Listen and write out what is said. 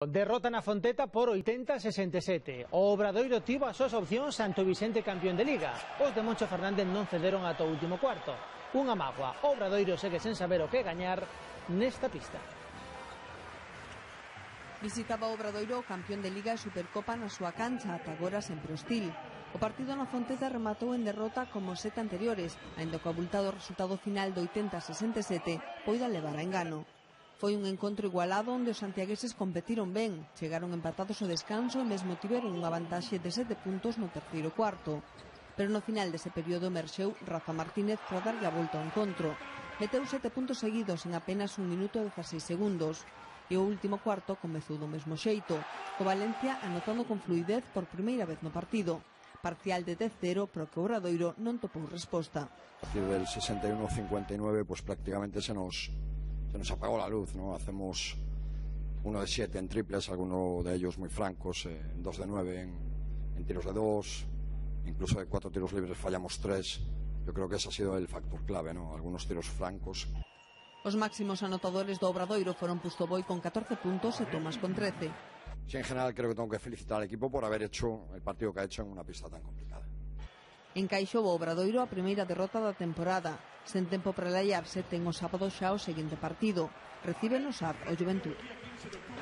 Derrota na Fonteta por 80-67. O Obradoiro tivo as súas opcións ante o Vicente campeón de Liga. Os de Moncho Fernández non cederon ata o último cuarto. Unha mágoa. O Obradoiro segue sen saber o que gañar nesta pista. Visitaba o Obradoiro o campeón de Liga e Supercopa na súa cancha, ata agora sempre hostil. O partido na Fonteta rematou en derrota como os 7 anteriores, aínda que o abultado resultado final do 80-67 poida levar a engano. Foi un encontro igualado onde os santiagueses competiron ben, chegaron empatados ao descanso e mesmo tiveron unha vantaxe de 7 puntos no terceiro cuarto. Pero no final dese período emerxeu Rafa Martínez para darlle a volta ao encontro. Meteu 7 puntos seguidos en apenas 1 minuto e 16 segundos. E o último cuarto comezou do mesmo xeito, co Valencia anotando con fluidez por primeira vez no partido. Parcial de 10-0, pero que o Obradoiro non topou resposta. A partir del 61-59, pues prácticamente se nos apagó la luz, ¿no? Hacemos 1 de 7 en triples, algunos de ellos muy francos, 2 de 9 en tiros de 2, incluso de 4 tiros libres fallamos 3. Yo creo que ese ha sido el factor clave, ¿no? Algunos tiros francos. Os máximos anotadores do Obradoiro foron Pustoboi con 14 puntos e Tomás con 13. Sí, en general creo que tengo que felicitar al equipo por haber hecho el partido que ha hecho en una pista tan complicada. Encaixou o Obradoiro a primeira derrota da temporada. Sen tempo para laiarse, ten o sábado xa o seguinte partido. Recibe no SAD o Juventud.